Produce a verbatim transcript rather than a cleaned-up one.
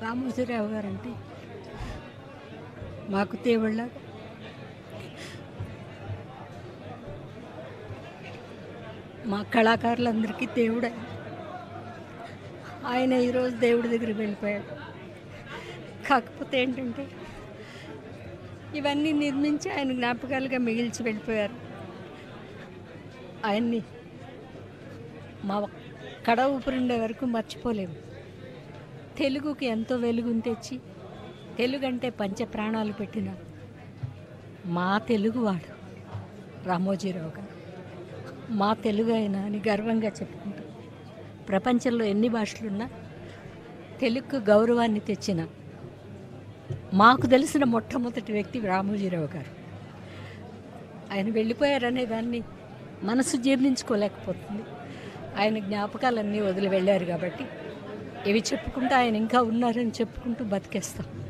Ramoji Rao guarantee మాకు దేవుళ్ళ. మా కళాకారులందరికీ దేవుడు ఆయన. ఆయన ఈరోజు దేవుడి దగ్గరికి వెళ్ళిపోయాడు. కాకపోతే ఏంటంటే ఇవన్నీ నిర్మించి ఆయన జ్ఞాపకాలుగా మిగిల్చి వెళ్ళిపోయారు. ఆయన్ని మా కడ ఊపిరిండే వరకు మర్చిపోలేము. తెలుగుకి ఎంతో వెలుగుని తెచ్చి తెలుగు అంటే పంచ ప్రాణాలు పెట్టిన మా తెలుగువాడు రామోజీ రావు గారు. మా తెలుగు అయినా అని గర్వంగా చెప్పుకుంటాం. ప్రపంచంలో ఎన్ని భాషలున్నా తెలుగుకు గౌరవాన్ని తెచ్చిన మాకు తెలిసిన మొట్టమొదటి వ్యక్తి రామోజీరావు గారు. ఆయన వెళ్ళిపోయారనే దాన్ని మనసు జీర్ణించుకోలేకపోతుంది. ఆయన జ్ఞాపకాలన్నీ వదిలి వెళ్ళారు కాబట్టి ఇవి చెప్పుకుంటూ ఆయన ఇంకా ఉన్నారని చెప్పుకుంటూ బతికేస్తాం.